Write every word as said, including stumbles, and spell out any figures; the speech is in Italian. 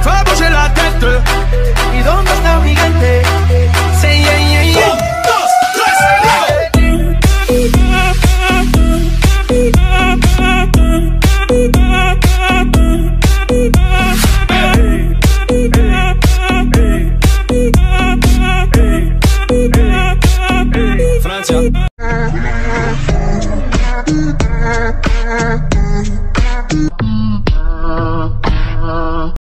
fais bouger la tête. ¿Y dónde está mi gente? Say yeah, yeah, yeah. Francia.